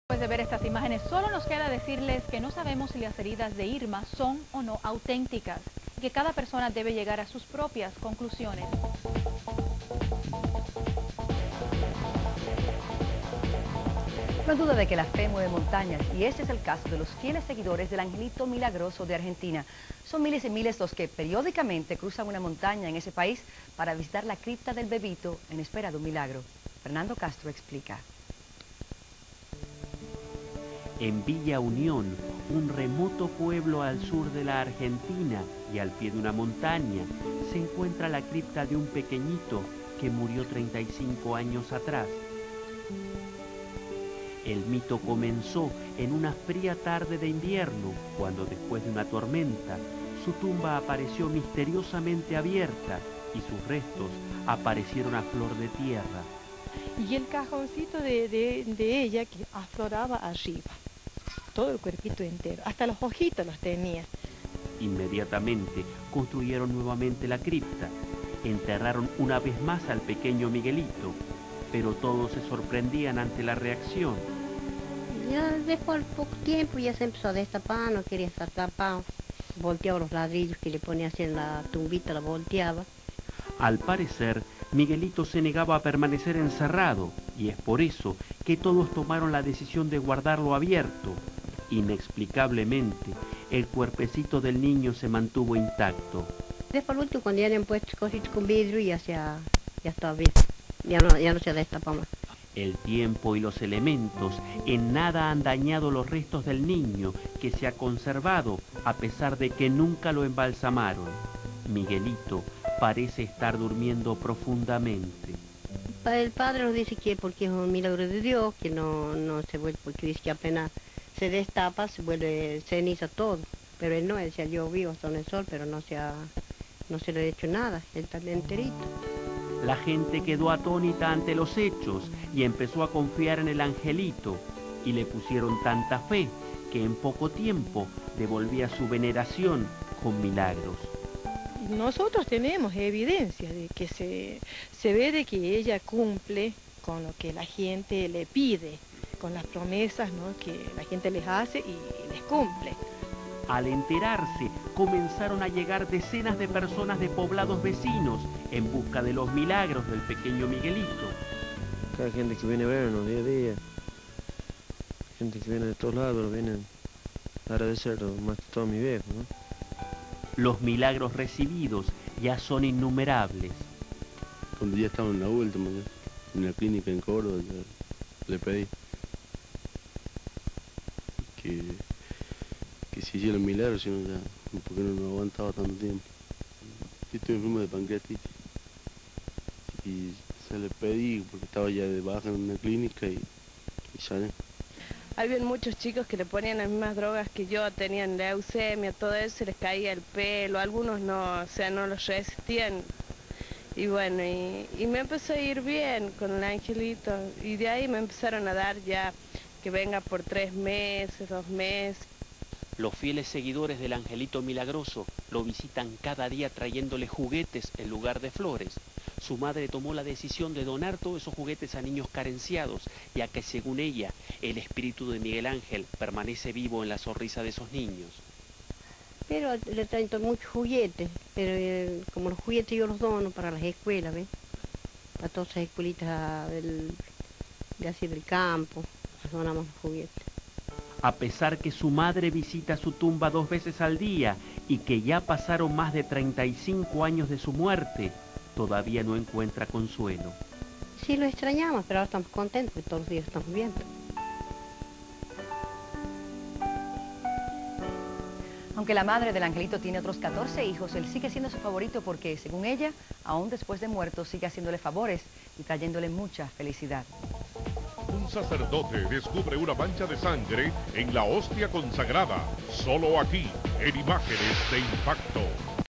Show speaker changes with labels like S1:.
S1: Después de ver estas imágenes, solo nos queda decirles que no sabemos si las heridas de Irma son o no auténticas y que cada persona debe llegar a sus propias conclusiones.
S2: No hay duda de que la fe mueve montañas y ese es el caso de los fieles seguidores del Angelito Milagroso de Argentina. Son miles y miles los que periódicamente cruzan una montaña en ese país para visitar la cripta del Bebito en espera de un milagro. Fernando Castro explica.
S3: En Villa Unión, un remoto pueblo al sur de la Argentina y al pie de una montaña, se encuentra la cripta de un pequeñito que murió 35 años atrás. El mito comenzó en una fría tarde de invierno, cuando después de una tormenta, su tumba apareció misteriosamente abierta y sus restos aparecieron a flor de tierra.
S4: Y el cajoncito de ella que afloraba arriba, todo el cuerpito entero, hasta los ojitos los tenía.
S3: Inmediatamente construyeron nuevamente la cripta, enterraron una vez más al pequeño Miguelito, pero todos se sorprendían ante la reacción.
S5: Ya después de poco tiempo ya se empezó a destapar, no quería estar tapado, volteaba los ladrillos que le ponía así en la tumbita, la volteaba.
S3: Al parecer, Miguelito se negaba a permanecer encerrado, y es por eso que todos tomaron la decisión de guardarlo abierto. Inexplicablemente, el cuerpecito del niño se mantuvo intacto.
S5: Después al último, cuando ya le han puesto cositas con vidrio, ya estaba bien, ya no se destapa más.
S3: El tiempo y los elementos en nada han dañado los restos del niño, que se ha conservado a pesar de que nunca lo embalsamaron. Miguelito parece estar durmiendo profundamente.
S5: El padre nos dice que porque es un milagro de Dios, que no se vuelve, porque dice que apenas se destapa, se vuelve ceniza todo. Pero él no, él se ha llovido hasta en el sol, pero no se le ha hecho nada, él está enterito.
S3: La gente quedó atónita ante los hechos y empezó a confiar en el angelito, y le pusieron tanta fe que en poco tiempo devolvía su veneración con milagros.
S4: Nosotros tenemos evidencia de que se ve de que ella cumple con lo que la gente le pide, con las promesas, ¿no?, que la gente les hace y les cumple.
S3: Al enterarse, comenzaron a llegar decenas de personas de poblados vecinos en busca de los milagros del pequeño Miguelito.
S6: Cada gente que viene a vernos día a día, gente que viene de todos lados, vienen a agradecerlo, más que todo a mi viejo, ¿no?
S3: Los milagros recibidos ya son innumerables.
S7: Cuando ya estaba en la última, en la clínica en Córdoba, le pedí que se hiciera el milagro, sino ya, porque no aguantaba tanto tiempo. Yo estoy enfermo de pancreatitis y se le pedí porque estaba ya de baja en una clínica y sané.
S8: Habían muchos chicos que le ponían las mismas drogas que yo, tenían leucemia, todo eso, se les caía el pelo, algunos no, o sea, no los resistían. Y bueno, y me empezó a ir bien con el angelito, y de ahí me empezaron a dar ya que venga por 3 meses, 2 meses.
S3: Los fieles seguidores del Angelito Milagroso lo visitan cada día trayéndole juguetes en lugar de flores. Su madre tomó la decisión de donar todos esos juguetes a niños carenciados, ya que según ella, el espíritu de Miguel Ángel permanece vivo en la sonrisa de esos niños.
S5: Pero le traen muchos juguetes, pero como los juguetes yo los dono para las escuelas, ¿ves? Para todas esas escuelitas del campo, les donamos los juguetes.
S3: A pesar que su madre visita su tumba 2 veces al día y que ya pasaron más de 35 años de su muerte, todavía no encuentra consuelo.
S5: Sí, lo extrañamos, pero ahora estamos contentos porque todos los días estamos viendo.
S2: Aunque la madre del angelito tiene otros 14 hijos, él sigue siendo su favorito porque, según ella, aún después de muerto, sigue haciéndole favores y trayéndole mucha felicidad.
S9: Un sacerdote descubre una mancha de sangre en la hostia consagrada, solo aquí, en Imágenes de Impacto.